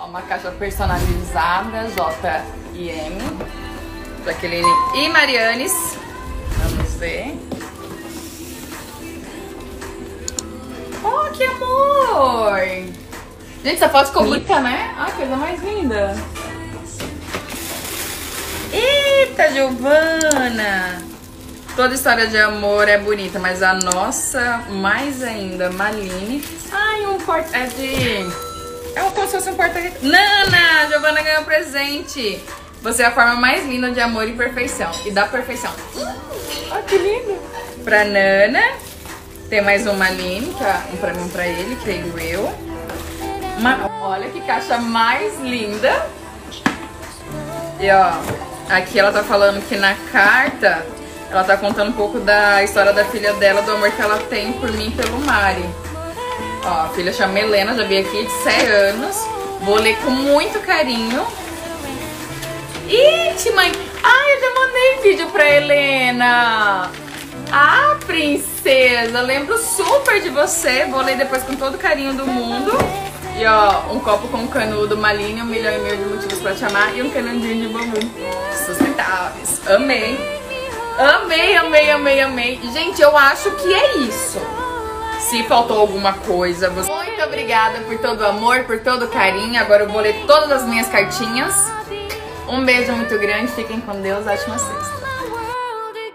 Uma caixa personalizada, J&M, Jaqueline e Marianes. Vamos ver. Oh, que amor! Gente, essa foto ficou bonita, né? Ai, coisa mais linda. Eita, Giovana! Toda história de amor é bonita, mas a nossa, mais ainda, Maline. Ai, um porta... É como se fosse um porta-retrato. Nana! Giovana ganhou presente. Você é a forma mais linda de amor e perfeição. E da perfeição. Olha que lindo! Pra Nana. Tem mais uma Maline, que é um pra mim e pra ele, creio eu. Olha que caixa mais linda. E ó, aqui ela tá falando que na carta ela tá contando um pouco da história da filha dela, do amor que ela tem por mim e pelo Mari. Ó, a filha chama Helena, já vi aqui, de 6 anos. Vou ler com muito carinho. Ih, mãe! Ai, eu já mandei vídeo pra Helena! Ah, princesa! Lembro super de você. Vou ler depois com todo o carinho do mundo. E ó, um copo com canudo, Maline, 1,5 milhão de motivos pra te amar e um canudinho de bambu. Sustentáveis. Amei! Amei, amei, amei, amei. Gente, eu acho que é isso. Se faltou alguma coisa, você... Muito obrigada por todo o amor, por todo o carinho. Agora eu vou ler todas as minhas cartinhas. Um beijo muito grande, fiquem com Deus, ótima sexta.